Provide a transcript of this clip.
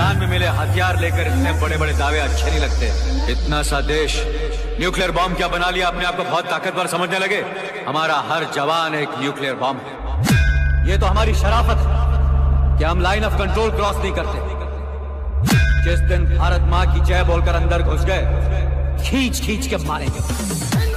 मैदान में मिले हथियार लेकर इतने बड़े बड़े दावे अच्छे नहीं लगते। इतना सा देश न्यूक्लियर बॉम्ब क्या बना लिया, अपने आप को बहुत ताकतवर समझने लगे। हमारा हर जवान एक न्यूक्लियर बॉम्ब है। ये तो हमारी शराफत है कि हम लाइन ऑफ कंट्रोल क्रॉस नहीं करते। जिस दिन भारत माँ की जय बोलकर अंदर घुस गए, खींच खींच के मारेंगे।